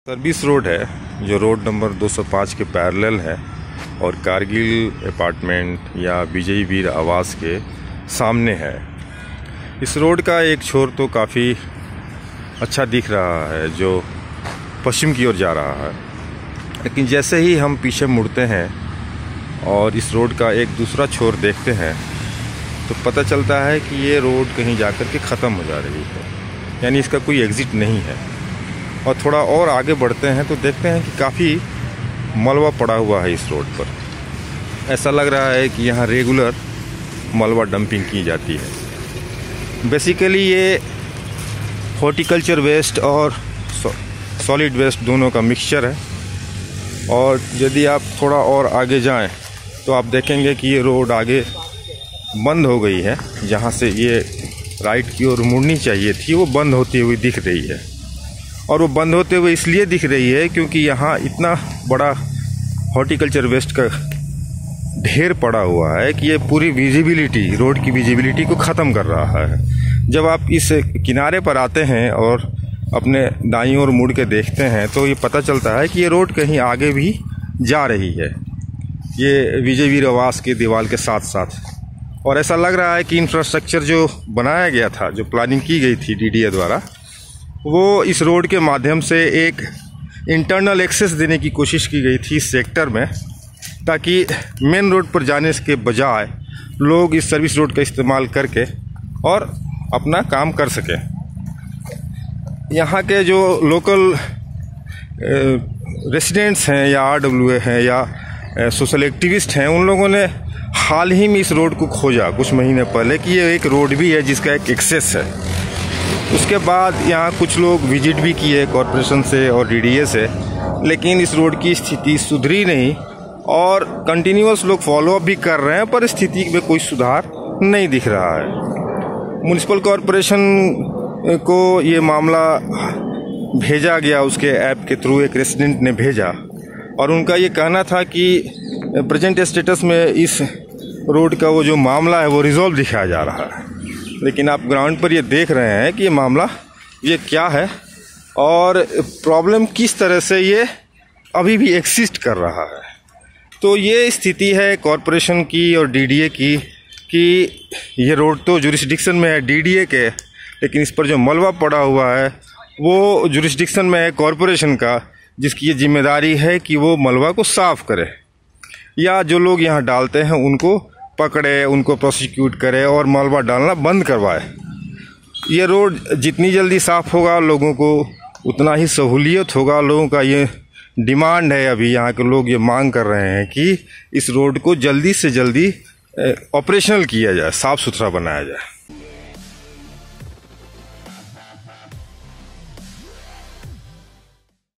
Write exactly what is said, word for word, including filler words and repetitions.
Service road है जो road number दो सौ पाँच के पैरेलल है और कारगिल अपार्टमेंट या विजय वीर आवास के सामने है। इस रोड का एक छोर तो काफ़ी अच्छा दिख रहा है जो पश्चिम की ओर जा रहा है, लेकिन जैसे ही हम पीछे मुड़ते हैं और इस रोड का एक दूसरा छोर देखते हैं तो पता चलता है कि ये रोड कहीं जाकर के ख़त्म हो जा रही है, यानी इसका कोई एग्ज़िट नहीं है। और थोड़ा और आगे बढ़ते हैं तो देखते हैं कि काफ़ी मलबा पड़ा हुआ है इस रोड पर। ऐसा लग रहा है कि यहाँ रेगुलर मलबा डंपिंग की जाती है। बेसिकली ये हॉर्टिकल्चर वेस्ट और सॉलिड वेस्ट दोनों का मिक्सचर है। और यदि आप थोड़ा और आगे जाएं तो आप देखेंगे कि ये रोड आगे बंद हो गई है। जहाँ से ये राइट की ओर मुड़नी चाहिए थी वो बंद होती हुई दिख रही है। और वो बंद होते हुए इसलिए दिख रही है क्योंकि यहाँ इतना बड़ा हॉर्टिकल्चर वेस्ट का ढेर पड़ा हुआ है कि ये पूरी विजिबिलिटी, रोड की विजिबिलिटी को ख़त्म कर रहा है। जब आप इस किनारे पर आते हैं और अपने दाईं ओर मुड़ के देखते हैं तो ये पता चलता है कि ये रोड कहीं आगे भी जा रही है, ये विजय वीर आवास के दीवार के साथ साथ। और ऐसा लग रहा है कि इंफ्रास्ट्रक्चर जो बनाया गया था, जो प्लानिंग की गई थी डी डी ए द्वारा, वो इस रोड के माध्यम से एक इंटरनल एक्सेस देने की कोशिश की गई थी इस सेक्टर में, ताकि मेन रोड पर जाने के बजाय लोग इस सर्विस रोड का इस्तेमाल करके और अपना काम कर सकें। यहाँ के जो लोकल रेसिडेंट्स हैं या आर डब्ल्यू ए हैं या सोशल एक्टिविस्ट हैं, उन लोगों ने हाल ही में इस रोड को खोजा कुछ महीने पहले कि ये एक रोड भी है जिसका एक एक्सेस है। उसके बाद यहाँ कुछ लोग विजिट भी किए कॉरपोरेशन से और डी डी ए से, लेकिन इस रोड की स्थिति सुधरी नहीं और कंटिन्यूअस लोग फॉलोअप भी कर रहे हैं, पर स्थिति में कोई सुधार नहीं दिख रहा है। म्युनिसिपल कॉरपोरेशन को ये मामला भेजा गया, उसके ऐप के थ्रू एक रेसिडेंट ने भेजा और उनका ये कहना था कि प्रेजेंट स्टेटस में इस रोड का वो जो मामला है वो रिजॉल्व दिखाया जा रहा है। लेकिन आप ग्राउंड पर ये देख रहे हैं कि ये मामला ये क्या है और प्रॉब्लम किस तरह से ये अभी भी एक्सिस्ट कर रहा है। तो ये स्थिति है कॉरपोरेशन की और डी डी ए की कि ये रोड तो जुरिस्डिक्शन में है डी डी ए के, लेकिन इस पर जो मलबा पड़ा हुआ है वो जुरिस्डिक्शन में है कॉरपोरेशन का, जिसकी ये जिम्मेदारी है कि वो मलबा को साफ़ करे या जो लोग यहाँ डालते हैं उनको पकड़े, उनको प्रोसिक्यूट करे और मलबा डालना बंद करवाए। ये रोड जितनी जल्दी साफ़ होगा लोगों को उतना ही सहूलियत होगा। लोगों का ये डिमांड है, अभी यहाँ के लोग ये मांग कर रहे हैं कि इस रोड को जल्दी से जल्दी ऑपरेशनल किया जाए, साफ़ सुथरा बनाया जाए।